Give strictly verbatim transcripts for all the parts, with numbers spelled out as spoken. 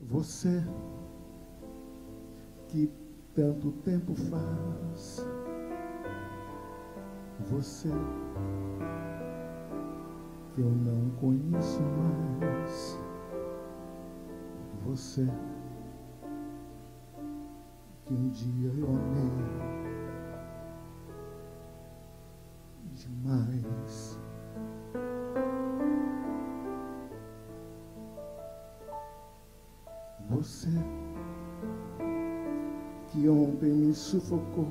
Você que tanto tempo faz, você que eu não conheço mais, você que um dia eu amei demais. Você que ontem me sufocou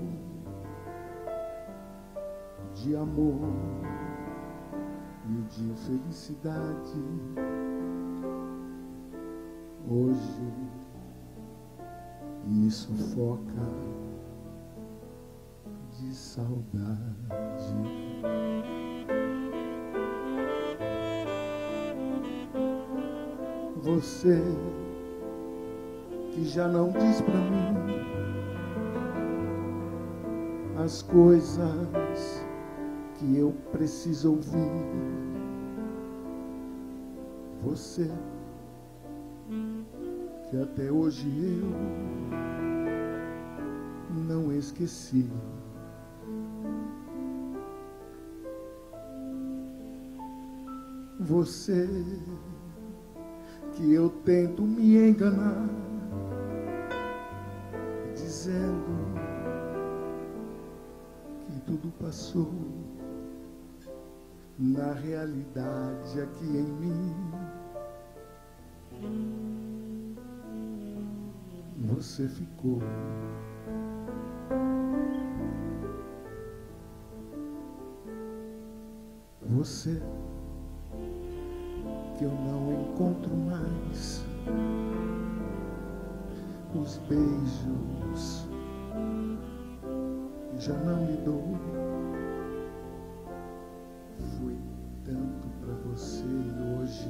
de amor e de felicidade, hoje me sufoca de saudade. Você que já não diz pra mim as coisas que eu preciso ouvir. Você que até hoje eu não esqueci. Você que eu tento me enganar, dizendo que tudo passou. Na realidade, aqui em mim, você ficou. Você que eu não encontro mais, os beijos que já não lhe dou. Fui tanto pra você e hoje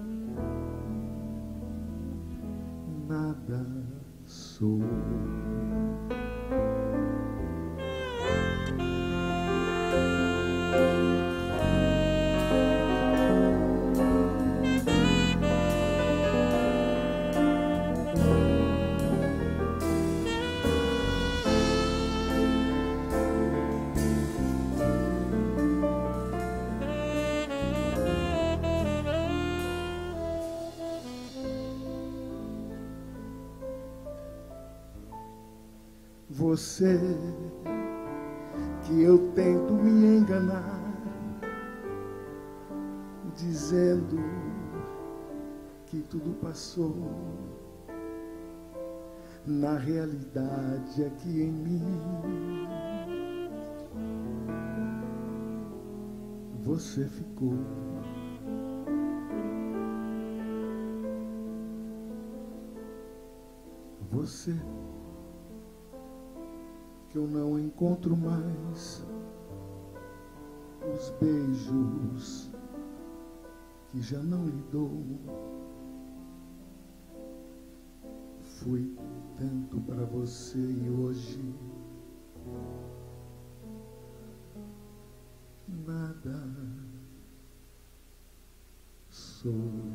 nada sou. Você que eu tento me enganar, dizendo que tudo passou. Na realidade, aqui em mim, você ficou. Você que eu não encontro mais, os beijos que já não lhe dou. Fui tanto pra você e hoje nada sou.